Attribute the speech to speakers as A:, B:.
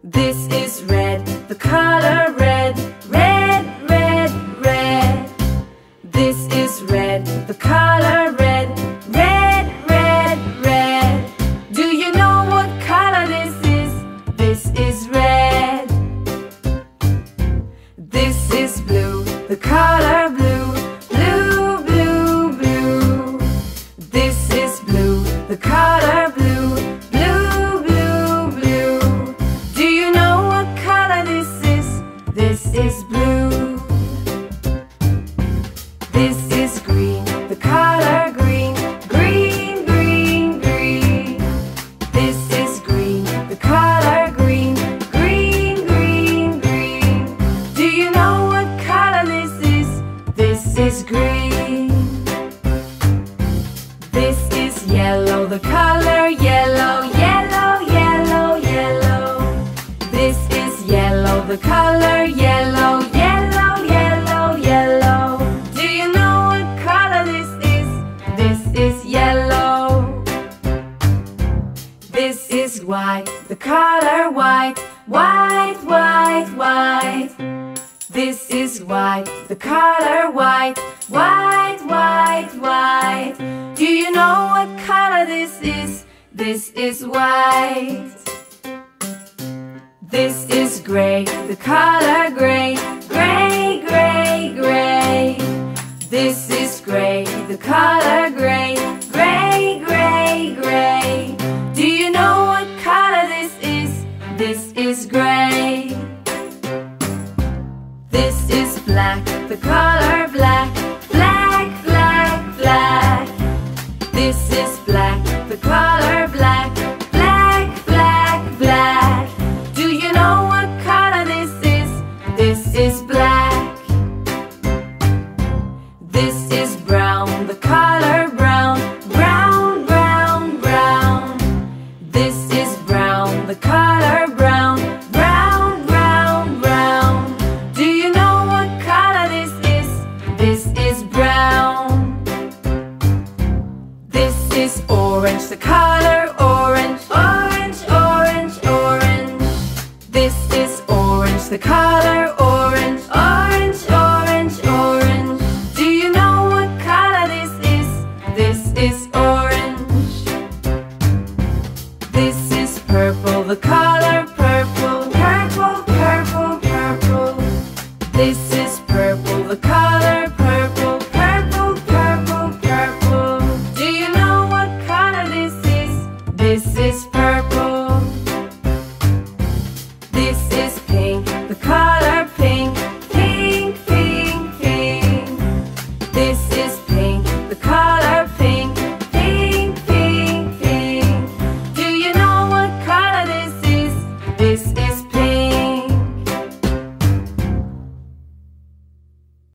A: This is red, the color red. Red, red, red. This is red, the color red. Red, red, red. Do you know what color this is? This is red. This is blue, the color blue. Blue, blue, blue. This is blue, the color blue. Blue, blue, blue. Do you know what color this is? This is blue. This is green, the color green. Green, green, green. This is green, the color green. Green, green, green. Do you know what color this is? This is green. This is yellow, the color yellow. Yellow, yellow, yellow. This is yellow, the color yellow. Yellow, yellow, yellow. Do you know what color this is? This is yellow. This is white, the color white. White, white, white. This is white, the color white. White, white, white. Do you know what color this is? This is white. This is gray, the color gray. Gray, gray, gray. This is gray, the color gray. Gray, gray, gray. Do you know what color this is? This is gray. This is black, the color black. Black, black, black. This is black, the color black. Black, black, black. Do you know what color this is? This is black. This is brown, the color brown. Brown, brown, brown. This is brown, the color brown. Brown, brown, brown. Do you know what color this is? This is brown. This is orange, the color orange. Orange, orange, orange. This is orange, the color orange. Orange, orange, orange. Do you know what color this is? This is orange.